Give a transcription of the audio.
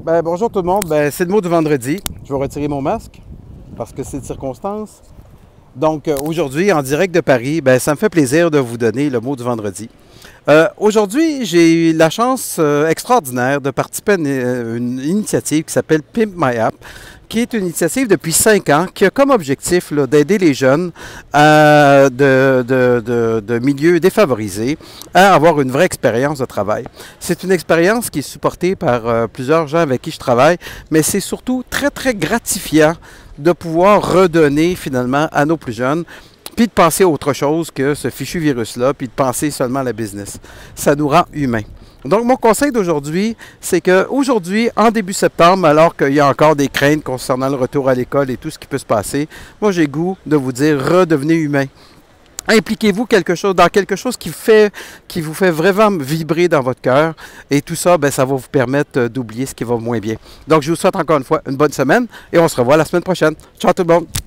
Bonjour tout le monde. C'est le mot du vendredi. Je vais retirer mon masque parce que c'est de circonstance. Donc, aujourd'hui, en direct de Paris, ça me fait plaisir de vous donner le mot du vendredi. Aujourd'hui, j'ai eu la chance extraordinaire de participer à une initiative qui s'appelle Pimp My App, qui est une initiative depuis 5 ans qui a comme objectif d'aider les jeunes de milieux défavorisés à avoir une vraie expérience de travail. C'est une expérience qui est supportée par plusieurs gens avec qui je travaille, mais c'est surtout très, très gratifiant de pouvoir redonner finalement à nos plus jeunes, puis de penser à autre chose que ce fichu virus-là, puis de penser seulement à la business. Ça nous rend humains. Donc, mon conseil d'aujourd'hui, c'est qu'aujourd'hui, en début septembre, alors qu'il y a encore des craintes concernant le retour à l'école et tout ce qui peut se passer, moi, j'ai goût de vous dire, redevenez humain. Impliquez-vous dans quelque chose qui vous fait vraiment vibrer dans votre cœur. Et tout ça, ça va vous permettre d'oublier ce qui va moins bien. Donc, je vous souhaite encore une fois une bonne semaine et on se revoit la semaine prochaine. Ciao tout le monde!